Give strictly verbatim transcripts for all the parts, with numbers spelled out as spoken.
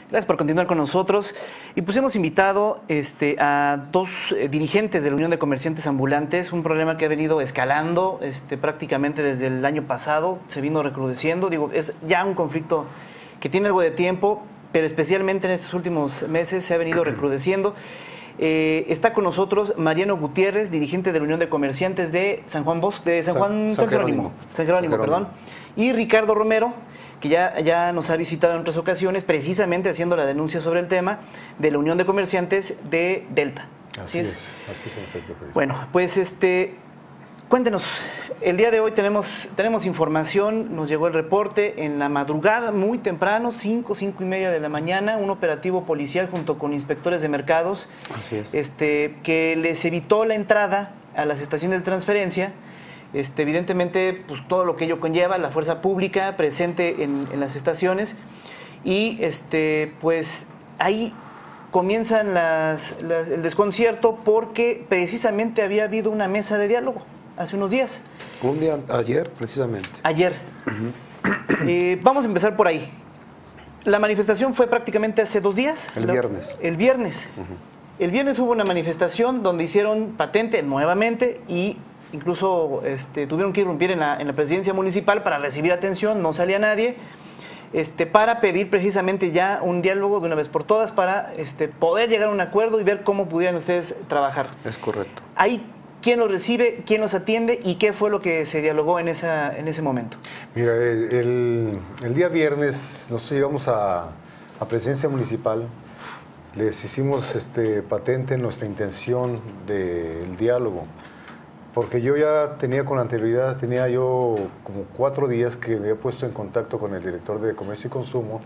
Gracias por continuar con nosotros. Y pues hemos invitado este, a dos eh, dirigentes de la Unión de Comerciantes Ambulantes, un problema que ha venido escalando este, prácticamente desde el año pasado, se vino recrudeciendo. Digo, es ya un conflicto que tiene algo de tiempo, pero especialmente en estos últimos meses se ha venido recrudeciendo. Eh, está con nosotros Mariano Gutiérrez, dirigente de la Unión de Comerciantes de San Juan Bosco, de San Juan San, San Jerónimo, San Jerónimo, San Jerónimo, perdón, y Ricardo Romero, que ya, ya nos ha visitado en otras ocasiones, precisamente haciendo la denuncia sobre el tema de la Unión de Comerciantes de Delta. Así, así es? es, así es en efecto. Bueno, pues este, cuéntenos, el día de hoy tenemos, tenemos información, nos llegó el reporte en la madrugada, muy temprano, cinco, cinco y media de la mañana, un operativo policial junto con inspectores de mercados, así es. este, que les evitó la entrada a las estaciones de transferencia. Este, evidentemente, pues, todo lo que ello conlleva, la fuerza pública presente en, en las estaciones, y este, pues ahí comienzan las, las, el desconcierto porque precisamente había habido una mesa de diálogo hace unos días. Un día, ayer precisamente. Ayer. Uh-huh. eh, vamos a empezar por ahí. La manifestación fue prácticamente hace dos días. El la, viernes. El viernes. Uh-huh. El viernes hubo una manifestación donde hicieron patente nuevamente y incluso este, tuvieron que irrumpir en la, en la presidencia municipal para recibir atención, no salía nadie, este, para pedir precisamente ya un diálogo de una vez por todas para este, poder llegar a un acuerdo y ver cómo pudieran ustedes trabajar. Es correcto. Ahí, ¿quién los recibe, quién los atiende y qué fue lo que se dialogó en, esa, en ese momento? Mira, el, el día viernes nosotros llegamos a, a presidencia municipal, les hicimos este, patente nuestra intención del diálogo. Porque yo ya tenía con anterioridad, tenía yo como cuatro días que me había puesto en contacto con el director de Comercio y Consumo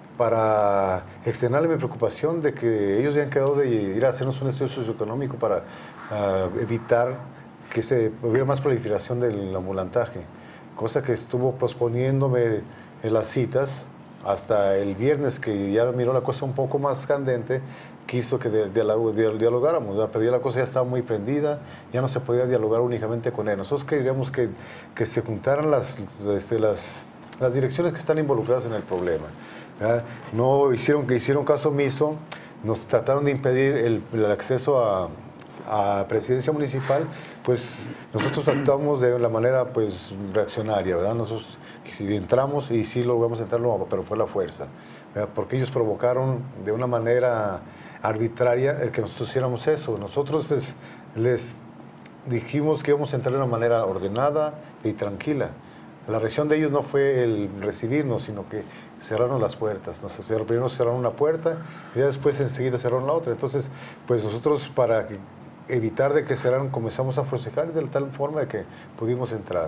para externarle mi preocupación de que ellos habían quedado de ir a hacernos un estudio socioeconómico para uh, evitar que se hubiera más proliferación del ambulantaje, cosa que estuvo posponiéndome en las citas hasta el viernes, que ya miró la cosa un poco más candente, quiso que dialogáramos, ¿verdad? Pero ya la cosa ya estaba muy prendida, ya no se podía dialogar únicamente con él. Nosotros queríamos que, que se juntaran las, este, las, las direcciones que están involucradas en el problema, ¿verdad? No hicieron, que hicieron caso omiso, nos trataron de impedir el, el acceso a, a presidencia municipal, pues nosotros actuamos de la manera pues reaccionaria, ¿verdad? Nosotros si entramos y sí logramos entrar, pero fue la fuerza, ¿verdad? Porque ellos provocaron de una manera arbitraria el que nosotros hiciéramos eso. Nosotros les, les dijimos que íbamos a entrar de una manera ordenada y tranquila. La reacción de ellos no fue el recibirnos, sino que cerraron las puertas. Nos, primero cerraron una puerta y ya después enseguida cerraron la otra. Entonces, pues nosotros para evitar de que cerraran comenzamos a forcejar de tal forma de que pudimos entrar.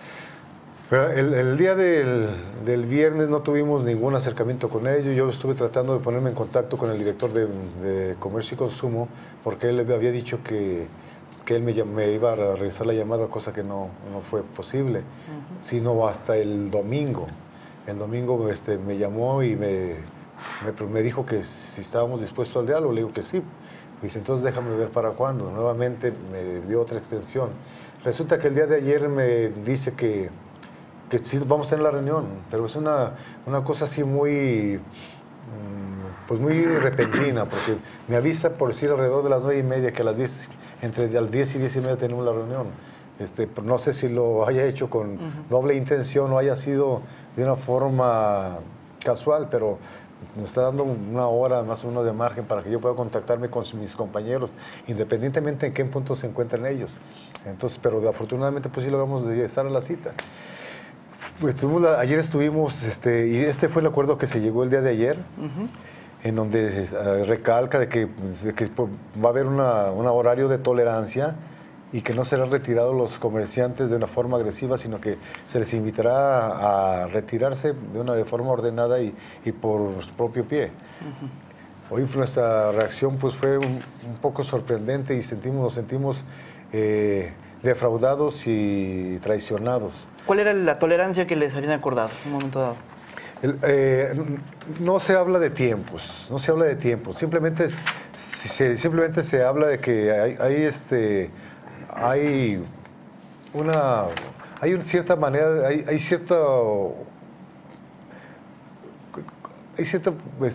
Pero el, el día del, del viernes no tuvimos ningún acercamiento con ellos. Yo estuve tratando de ponerme en contacto con el director de, de Comercio y Consumo porque él me había dicho que, que él me, me iba a regresar la llamada, cosa que no, no fue posible, uh-huh. sino hasta el domingo. El domingo este, me llamó y me, me, me dijo que si estábamos dispuestos al diálogo. Le digo que sí. Me dice, entonces déjame ver para cuándo. Nuevamente me dio otra extensión. Resulta que el día de ayer me dice que que sí vamos a tener la reunión, pero es una, una cosa así muy, pues muy repentina, porque me avisa por decir alrededor de las nueve y media que a las diez, entre las diez y diez y media tenemos la reunión. Este, no sé si lo haya hecho con uh-huh. doble intención o haya sido de una forma casual, pero nos está dando una hora más o menos de margen para que yo pueda contactarme con mis compañeros, independientemente en qué punto se encuentren ellos. Entonces, pero afortunadamente pues sí logramos estar a la cita. Pues estuvimos la, ayer estuvimos, este, y este fue el acuerdo que se llegó el día de ayer, uh-huh. en donde uh, recalca de que, de que pues, va a haber un horario de tolerancia y que no serán retirados los comerciantes de una forma agresiva, sino que se les invitará a, a retirarse de una de forma ordenada y, y por su propio pie. Uh-huh. Hoy nuestra reacción pues, fue un, un poco sorprendente y sentimos, nos sentimos eh, defraudados y traicionados. ¿Cuál era la tolerancia que les habían acordado en un momento dado? El, eh, no se habla de tiempos, no se habla de tiempos, simplemente, es, se, simplemente se habla de que hay, hay, este, hay una, hay una cierta manera, hay, hay cierto, hay cierto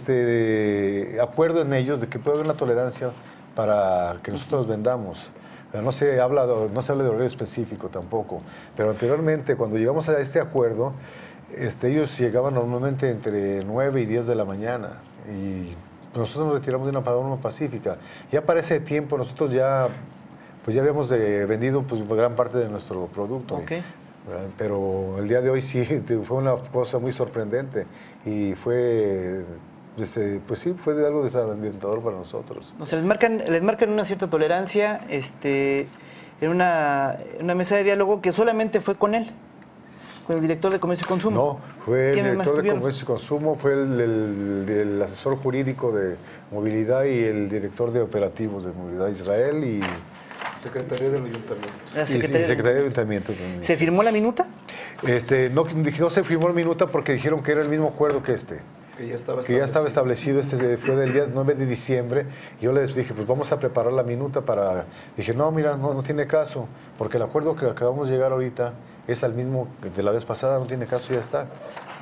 este, acuerdo en ellos de que puede haber una tolerancia para que nosotros vendamos. No se habla, no se habla de horario específico tampoco, pero anteriormente, cuando llegamos a este acuerdo, este, ellos llegaban normalmente entre nueve y diez de la mañana y nosotros nos retiramos de una forma pacífica. Ya para ese tiempo nosotros ya, pues ya habíamos de, vendido pues, gran parte de nuestro producto. Okay. Pero el día de hoy sí fue una cosa muy sorprendente y fue... Este, pues sí, fue de algo desalentador para nosotros. O sea, les marcan, les marcan una cierta tolerancia este, en una, una mesa de diálogo que solamente fue con él, con el director de Comercio y Consumo. No, fue el director de tuvieron? Comercio y Consumo, fue el, el, el asesor jurídico de movilidad y el director de operativos de movilidad Israel y... Secretaría del Ayuntamiento. La Secretaría, y, sí, Secretaría del Ayuntamiento también. ¿Se firmó la minuta? Este, no, no se firmó la minuta porque dijeron que era el mismo acuerdo que este. Que ya estaba que ya estaba establecido, este fue del día nueve de diciembre, y yo les dije, pues vamos a preparar la minuta para... Dije, no, mira, no, no tiene caso, porque el acuerdo que acabamos de llegar ahorita es al mismo de la vez pasada, no tiene caso, ya está.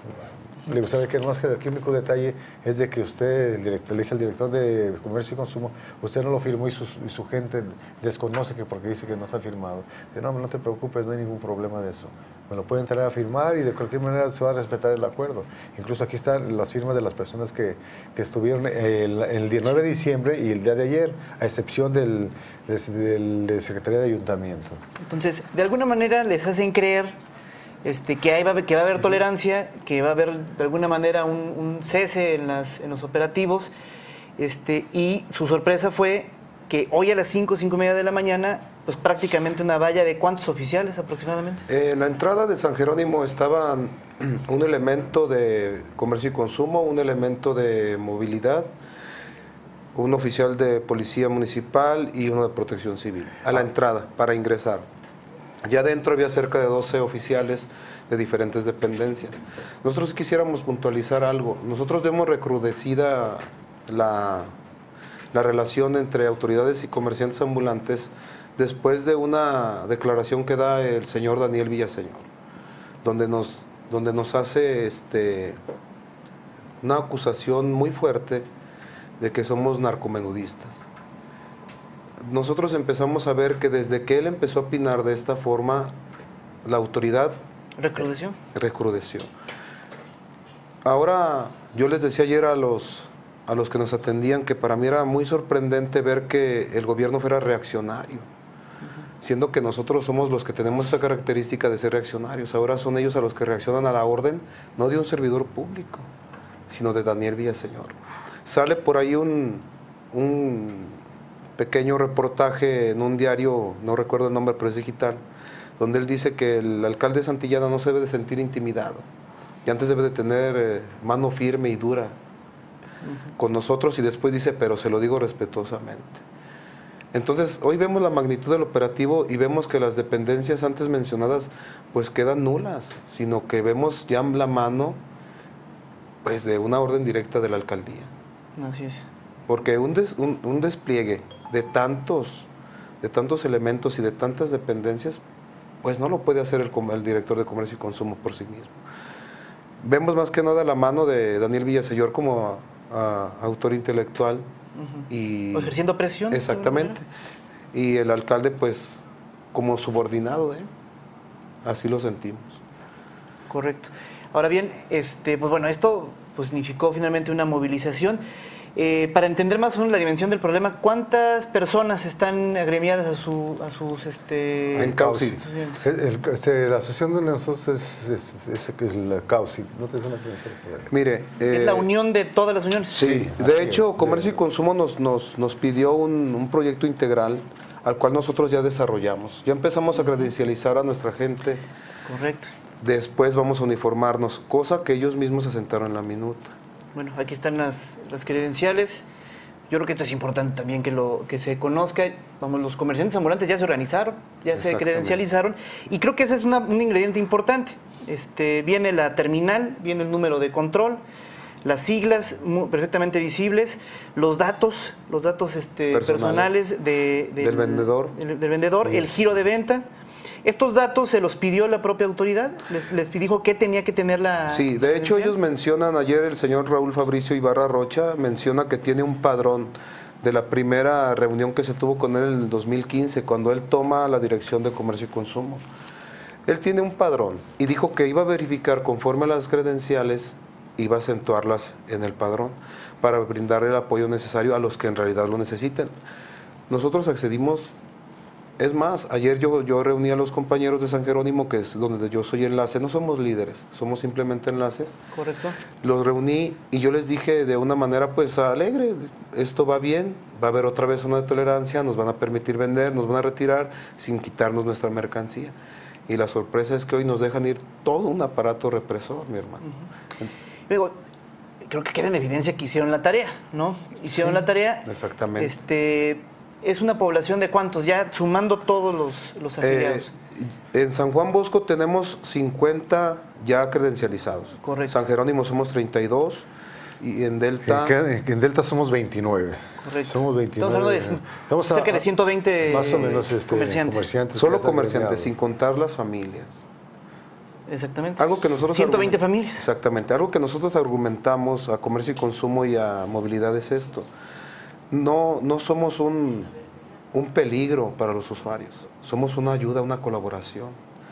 Le digo, ¿sabe qué? Más que el único detalle es de que usted, el director, le dije al director de Comercio y Consumo, usted no lo firmó y su, y su gente desconoce que porque dice que no está firmado. Dice, no, no te preocupes, no hay ningún problema de eso. Me lo pueden traer a firmar y de cualquier manera se va a respetar el acuerdo. Incluso aquí están las firmas de las personas que, que estuvieron el, el nueve de diciembre y el día de ayer, a excepción del, del, del Secretaría de Ayuntamiento. Entonces, de alguna manera les hacen creer este, que, hay, que va a haber tolerancia, que va a haber de alguna manera un, un cese en, las, en los operativos, este, y su sorpresa fue que hoy a las cinco, cinco y media de la mañana, pues prácticamente una valla de ¿cuántos oficiales aproximadamente? Eh, en la entrada de San Jerónimo estaban un elemento de Comercio y Consumo, un elemento de movilidad, un oficial de Policía Municipal y uno de Protección Civil, a la entrada, para ingresar. Ya adentro había cerca de doce oficiales de diferentes dependencias. Nosotros quisiéramos puntualizar algo. Nosotros vemos recrudecida la, la relación entre autoridades y comerciantes ambulantes después de una declaración que da el señor Daniel Villaseñor, donde nos, donde nos hace este, una acusación muy fuerte de que somos narcomenudistas. Nosotros empezamos a ver que desde que él empezó a opinar de esta forma, la autoridad recrudeció. recrudeció. Ahora, yo les decía ayer a los, a los que nos atendían que para mí era muy sorprendente ver que el gobierno fuera reaccionario, uh-huh. siendo que nosotros somos los que tenemos esa característica de ser reaccionarios. Ahora son ellos a los que reaccionan a la orden, no de un servidor público, sino de Daniel Villaseñor. Sale por ahí un... un pequeño reportaje en un diario, no recuerdo el nombre, pero es digital, donde él dice que el alcalde de Santillana no se debe de sentir intimidado y antes debe de tener eh, mano firme y dura uh-huh. con nosotros, y después dice, pero se lo digo respetuosamente. Entonces, hoy vemos la magnitud del operativo y vemos que las dependencias antes mencionadas pues quedan nulas, sino que vemos ya la mano pues de una orden directa de la alcaldía. Así es. Porque un, des, un, un despliegue de tantos, de tantos elementos y de tantas dependencias, pues no lo puede hacer el, el director de Comercio y Consumo por sí mismo. Vemos más que nada la mano de Daniel Villaseñor como a, a, autor intelectual. Uh-huh. y o ejerciendo presión. Exactamente. Y el alcalde pues como subordinado de él. Así lo sentimos. Correcto. Ahora bien, este, pues bueno, esto pues, significó finalmente una movilización. Eh, para entender más o menos la dimensión del problema, ¿cuántas personas están agremiadas a, su, a sus... Este, en CAUSI. La asociación de nosotros es, es, es, es la CAUSI. ¿No te suena que Mire, eh, ¿es la unión de todas las uniones? Sí, sí de hecho, es, Comercio de... y Consumo nos, nos, nos pidió un, un proyecto integral al cual nosotros ya desarrollamos. Ya empezamos a credencializar a nuestra gente. Correcto. Después vamos a uniformarnos, cosa que ellos mismos asentaron en la minuta. Bueno, aquí están las, las credenciales. Yo creo que esto es importante también que, lo, que se conozca. Vamos, los comerciantes ambulantes ya se organizaron, ya se credencializaron. Y creo que ese es una, un ingrediente importante. Este, viene la terminal, viene el número de control, las siglas muy, perfectamente visibles, los datos, los datos este, personales, personales de, del, del vendedor, del, del vendedor, el giro de venta. ¿Estos datos se los pidió la propia autoridad? ¿Les, les dijo qué tenía que tener la Sí, de hecho ellos mencionan, ayer el señor Raúl Fabricio Ibarra Rocha menciona que tiene un padrón de la primera reunión que se tuvo con él en el dos mil quince, cuando él toma la dirección de Comercio y Consumo. Él tiene un padrón y dijo que iba a verificar conforme a las credenciales, iba a acentuarlas en el padrón para brindar el apoyo necesario a los que en realidad lo necesiten. Nosotros accedimos, es más, ayer yo, yo reuní a los compañeros de San Jerónimo, que es donde yo soy enlace, no somos líderes, somos simplemente enlaces. Correcto. Los reuní y yo les dije de una manera pues alegre, esto va bien, va a haber otra vez una tolerancia, nos van a permitir vender, nos van a retirar sin quitarnos nuestra mercancía. Y la sorpresa es que hoy nos dejan ir todo un aparato represor, mi hermano. Uh-huh. Digo, creo que queda en evidencia que hicieron la tarea, ¿no? Hicieron Sí, la tarea. Exactamente. Este, ¿es una población de cuántos? Ya sumando todos los, los afiliados. Eh, en San Juan Bosco tenemos cincuenta ya credencializados. Correcto. San Jerónimo somos treinta y dos y en Delta... En, en Delta somos veintinueve. Correcto. Somos veintinueve. Estamos hablando de Estamos a, cerca de ciento veinte más o menos, este, comerciantes. comerciantes. Solo comerciantes, sin contar las familias. Exactamente. Algo que nosotros ciento veinte argument- familias. Exactamente. Algo que nosotros argumentamos a Comercio y Consumo y a Movilidad es esto. No, no somos un, un peligro para los usuarios. Somos una ayuda, una colaboración.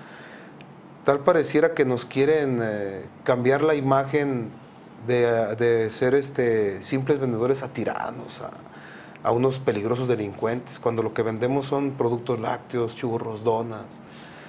Tal pareciera que nos quieren eh, cambiar la imagen de, de ser este, simples vendedores a tiranos, a, a unos peligrosos delincuentes, cuando lo que vendemos son productos lácteos, churros, donas.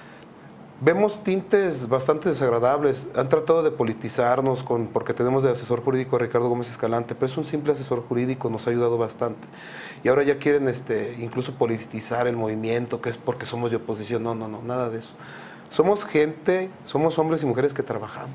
Vemos tintes bastante desagradables. Han tratado de politizarnos con, porque tenemos de asesor jurídico a Ricardo Gómez Escalante, pero es un simple asesor jurídico, nos ha ayudado bastante. Y ahora ya quieren este, incluso politizar el movimiento, que es porque somos de oposición. No, no, no, nada de eso. Somos gente, somos hombres y mujeres que trabajamos.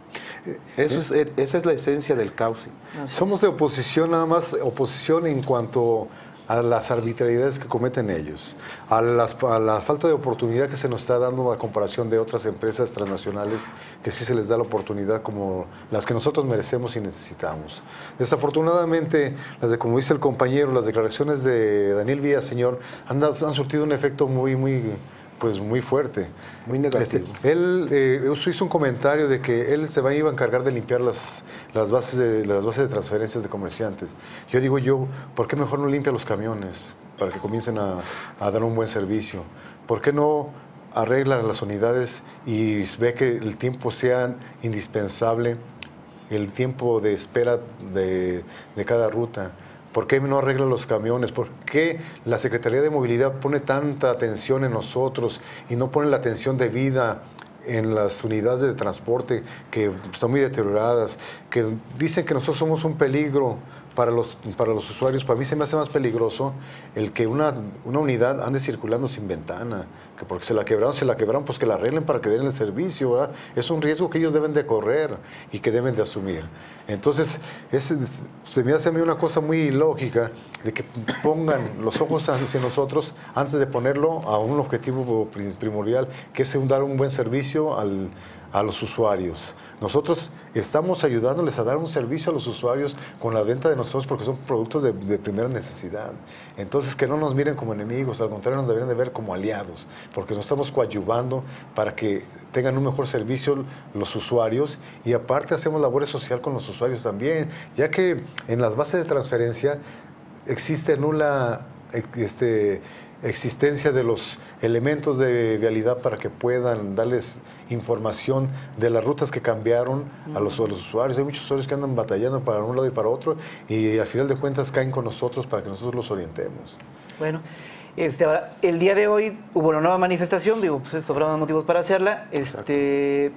Eso es, esa es la esencia del cauce. Somos de oposición, nada más oposición en cuanto a las arbitrariedades que cometen ellos, a, las, a la falta de oportunidad que se nos está dando a comparación de otras empresas transnacionales que sí se les da la oportunidad como las que nosotros merecemos y necesitamos. Desafortunadamente, las de, como dice el compañero, las declaraciones de Daniel Villaseñor han, dado, han surtido un efecto muy, muy, pues muy fuerte. Muy negativo. Este, él eh, hizo un comentario de que él se va, iba a encargar de limpiar las, las, bases de, las bases de transferencias de comerciantes. Yo digo yo, ¿por qué mejor no limpia los camiones para que comiencen a, a dar un buen servicio? ¿Por qué no arregla las unidades y ve que el tiempo sea indispensable, el tiempo de espera de, de cada ruta? ¿Por qué no arregla los camiones? ¿Por qué la Secretaría de Movilidad pone tanta atención en nosotros y no pone la atención debida en las unidades de transporte que están muy deterioradas, que dicen que nosotros somos un peligro para los, para los usuarios? Para mí se me hace más peligroso el que una, una unidad ande circulando sin ventana, que porque se la quebraron, se la quebraron, pues que la arreglen para que den el servicio, ¿verdad? Es un riesgo que ellos deben de correr y que deben de asumir. Entonces, es, se me hace a mí una cosa muy ilógica de que pongan los ojos hacia nosotros antes de ponerlo a un objetivo primordial, que es dar un buen servicio al, a los usuarios. Nosotros estamos ayudándoles a dar un servicio a los usuarios con la venta de nosotros porque son productos de, de primera necesidad. Entonces, que no nos miren como enemigos, al contrario, nos deberían de ver como aliados, porque nos estamos coadyuvando para que tengan un mejor servicio los usuarios y aparte hacemos labores social con los usuarios también, ya que en las bases de transferencia existe nula este, existencia de los elementos de vialidad para que puedan darles información de las rutas que cambiaron a los, a los usuarios. Hay muchos usuarios que andan batallando para un lado y para otro y al final de cuentas caen con nosotros para que nosotros los orientemos. Bueno, este, ahora, el día de hoy hubo una nueva manifestación, digo, pues sobraban motivos para hacerla. Este,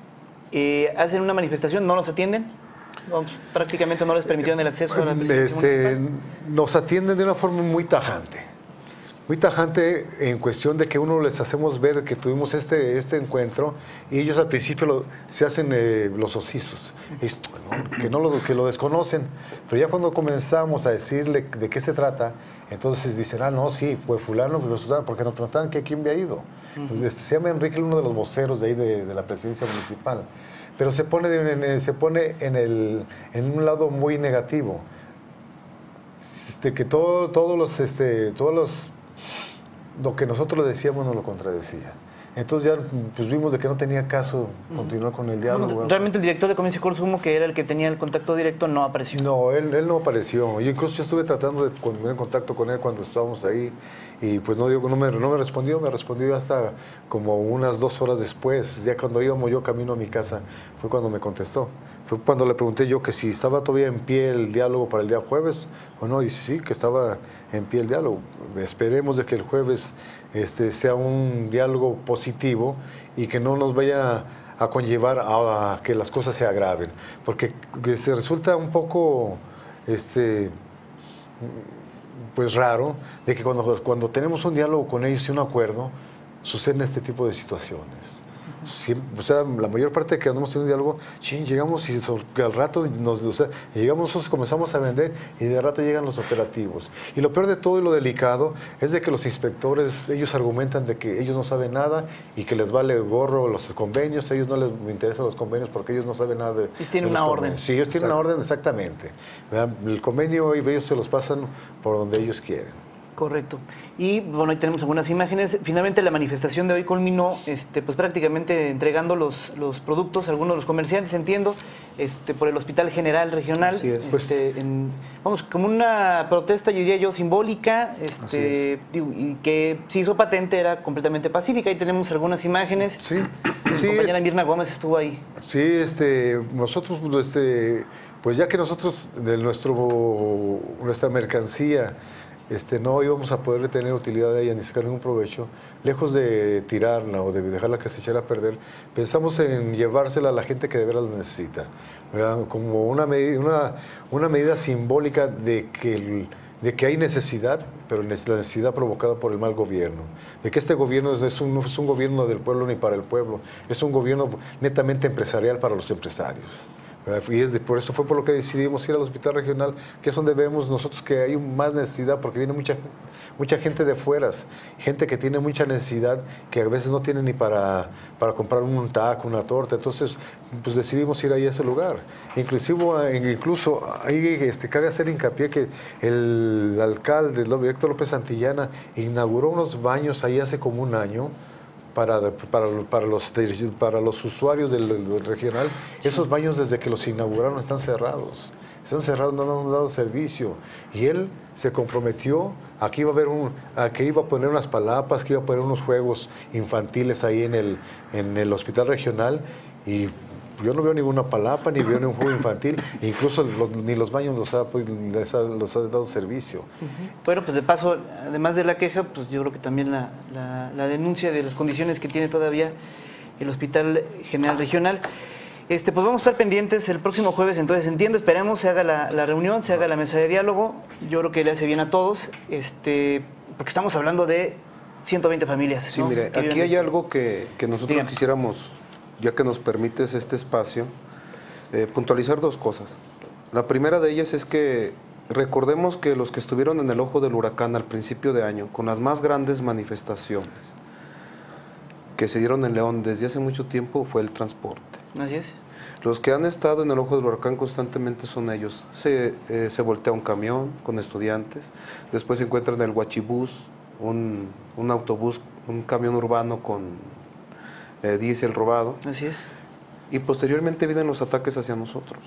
eh, hacen una manifestación, no los atienden. No, prácticamente no les permitieron el acceso a la presidencia este, municipal. Nos atienden de una forma muy tajante. Muy tajante en cuestión de que uno les hacemos ver que tuvimos este, este encuentro y ellos al principio lo, se hacen eh, los ocisos, y, bueno, que, no lo, que lo desconocen, pero ya cuando comenzamos a decirle de qué se trata, entonces dicen, ah, no, sí, fue fulano, fue fulano, porque nos preguntaban que quién había ido. Uh-huh. Pues, este, se llama Enrique, uno de los voceros de ahí de, de la presidencia municipal, pero se pone, de, en, se pone en, el, en un lado muy negativo, este, que todo, todos los... Este, todos los lo que nosotros le decíamos nos lo contradecía. Entonces ya pues, vimos de que no tenía caso continuar con el diálogo. Bueno, realmente el director de Comercio y Consumo, que era el que tenía el contacto directo, no apareció. No, él, él no apareció. Yo incluso yo estuve tratando de poner en contacto con él cuando estábamos ahí y pues no, digo, no, me, no me respondió, me respondió hasta como unas dos horas después, ya cuando íbamos yo camino a mi casa, fue cuando me contestó. Fue cuando le pregunté yo que si estaba todavía en pie el diálogo para el día jueves o no, dice sí, que estaba en pie el diálogo. Esperemos de que el jueves este, sea un diálogo positivo y que no nos vaya a conllevar a, a que las cosas se agraven, porque se resulta un poco este, pues raro de que cuando, cuando tenemos un diálogo con ellos y un acuerdo, suceden este tipo de situaciones. Siempre, o sea, la mayor parte de que andamos teniendo un diálogo, ching, llegamos y so, al rato nos, o sea, llegamos nosotros, comenzamos a vender y de rato llegan los operativos. Y lo peor de todo y lo delicado es de que los inspectores, ellos argumentan de que ellos no saben nada y que les vale gorro los convenios, a ellos no les interesan los convenios porque ellos no saben nada de Ellos tienen de una convenios. orden. Sí, ellos tienen Exacto. una orden exactamente. ¿Verdad? El convenio ellos se los pasan por donde ellos quieren. Correcto. Y bueno, ahí tenemos algunas imágenes. Finalmente la manifestación de hoy culminó este, pues prácticamente entregando los, los productos a algunos de los comerciantes, entiendo, este, por el Hospital General Regional. Así es. Este, en, vamos, como una protesta, yo diría yo, simbólica, este, digo, y que se hizo patente, era completamente pacífica. Ahí tenemos algunas imágenes. Sí, Mi sí. compañera Mirna Gómez estuvo ahí. Sí, este, nosotros, este, pues ya que nosotros de nuestro, nuestra mercancía este, no íbamos a poder tener utilidad de ella ni sacar ningún provecho, lejos de tirarla o de dejarla que se echara a perder, pensamos en llevársela a la gente que de veras la necesita, ¿verdad? Como una medida, una, una medida simbólica de que el, de que hay necesidad, pero la necesidad provocada por el mal gobierno, de que este gobierno es un, no es un gobierno del pueblo ni para el pueblo, es un gobierno netamente empresarial para los empresarios. Y por eso fue por lo que decidimos ir al hospital regional, que es donde vemos nosotros que hay más necesidad, porque viene mucha, mucha gente de fuera, gente que tiene mucha necesidad, que a veces no tiene ni para, para comprar un taco, una torta. Entonces, pues decidimos ir ahí a ese lugar. Inclusive, incluso ahí este, cabe hacer hincapié que el alcalde, Héctor López Santillana, inauguró unos baños ahí hace como un año, Para, para, para, los, para los usuarios del, del regional. Esos baños desde que los inauguraron están cerrados, están cerrados, no han dado servicio, y él se comprometió a que iba a, haber un, a que iba a poner unas palapas, que iba a poner unos juegos infantiles ahí en el, en el hospital regional, y yo no veo ninguna palapa, ni veo ningún juego infantil, incluso los, ni los baños los ha, les ha, los ha dado servicio. Uh-huh. Bueno, pues de paso, además de la queja, pues yo creo que también la, la, la denuncia de las condiciones que tiene todavía el Hospital General Regional. Este, pues vamos a estar pendientes el próximo jueves, entonces entiendo, esperemos se haga la, la reunión, se haga la mesa de diálogo. Yo creo que le hace bien a todos, este, porque estamos hablando de ciento veinte familias. Sí, ¿no? mire, aquí hay algo que, que nosotros Dígame. quisiéramos, ya que nos permites este espacio, eh, puntualizar dos cosas. La primera de ellas es que recordemos que los que estuvieron en el ojo del huracán al principio de año, con las más grandes manifestaciones que se dieron en León desde hace mucho tiempo, fue el transporte. Así es. Los que han estado en el ojo del huracán constantemente son ellos. Se, eh, se voltea un camión con estudiantes, después se encuentran el guachibús, un, un autobús, un camión urbano con Eh, diésel robado. Así es. Y posteriormente vienen los ataques hacia nosotros.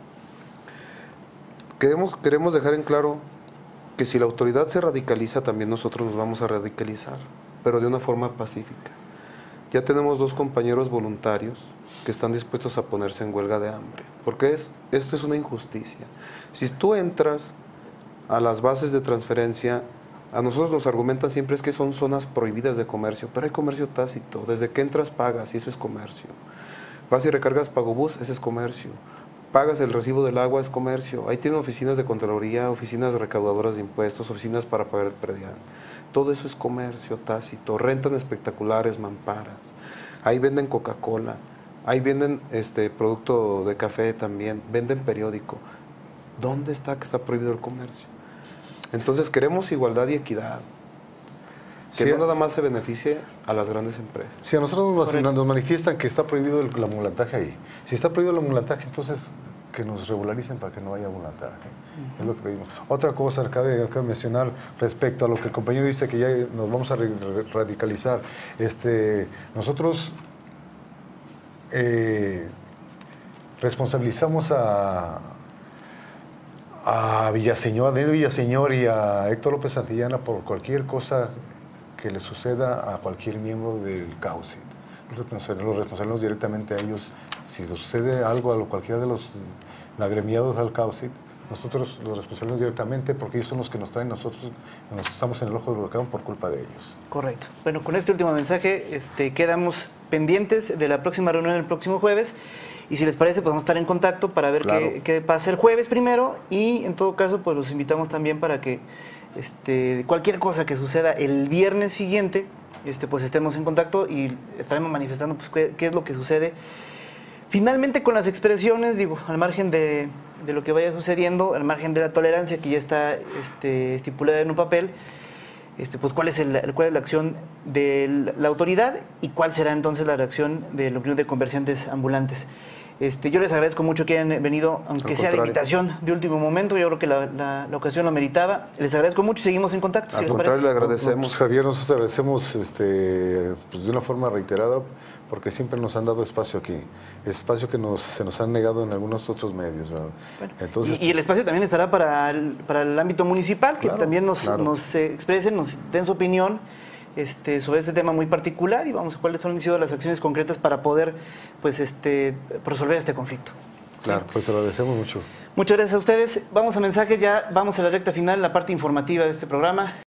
Queremos, queremos dejar en claro que si la autoridad se radicaliza, también nosotros nos vamos a radicalizar, pero de una forma pacífica. Ya tenemos dos compañeros voluntarios que están dispuestos a ponerse en huelga de hambre, porque es, esto es una injusticia. Si tú entras a las bases de transferencia, a nosotros nos argumentan siempre es que son zonas prohibidas de comercio, pero hay comercio tácito. Desde que entras pagas y eso es comercio. Vas y recargas Pagobús, ese es comercio. Pagas el recibo del agua, es comercio. Ahí tienen oficinas de Contraloría, oficinas recaudadoras de impuestos, oficinas para pagar el predial. Todo eso es comercio tácito. Rentan espectaculares, mamparas. Ahí venden Coca-Cola. Ahí venden este producto de café también. Venden periódico. ¿Dónde está que está prohibido el comercio? Entonces queremos igualdad y equidad, que sí, no nada más se beneficie a las grandes empresas. Si a nosotros nos, nos manifiestan que está prohibido el, el amulantaje ahí, si está prohibido el amulantaje, entonces que nos regularicen para que no haya voluntaje. Uh-huh. Es lo que pedimos. Otra cosa que cabe, cabe mencionar respecto a lo que el compañero dice que ya nos vamos a radicalizar. Este, nosotros eh, responsabilizamos a, a Villaseñor, a Daniel Villaseñor y a Héctor López Santillana por cualquier cosa que le suceda a cualquier miembro del CAUCIT. Nosotros los responsabilizamos directamente a ellos. Si les sucede algo a cualquiera de los agremiados al CAUCIT, nosotros los responsabilizamos directamente porque ellos son los que nos traen, nosotros nos estamos en el ojo del huracán por culpa de ellos. Correcto. Bueno, con este último mensaje este, quedamos pendientes de la próxima reunión el próximo jueves y si les parece podemos estar en contacto para ver claro. qué, qué pasa el jueves primero y en todo caso pues los invitamos también para que este, cualquier cosa que suceda el viernes siguiente este, pues estemos en contacto y estaremos manifestando pues, qué, qué es lo que sucede. Finalmente, con las expresiones, digo, al margen de, de lo que vaya sucediendo, al margen de la tolerancia que ya está este, estipulada en un papel, este, pues cuál es, el, cuál es la acción de la autoridad y cuál será entonces la reacción de la Unión de Comerciantes Ambulantes. Este, yo les agradezco mucho que hayan venido, aunque sea de invitación de último momento, yo creo que la, la, la ocasión lo meritaba. Les agradezco mucho y seguimos en contacto. Al si contrario, le agradecemos. Pues, Javier, nosotros agradecemos este, pues, de una forma reiterada porque siempre nos han dado espacio aquí, espacio que nos, se nos han negado en algunos otros medios. ¿Verdad? Bueno, Entonces, y, y el espacio también estará para el, para el ámbito municipal, que claro, también nos, claro. nos eh, expresen, nos den su opinión este, sobre este tema muy particular y vamos a cuáles han sido las acciones concretas para poder pues, este, resolver este conflicto. Claro, ¿sí? Pues se lo agradecemos mucho. Muchas gracias a ustedes. Vamos a mensajes, ya vamos a la recta final, la parte informativa de este programa.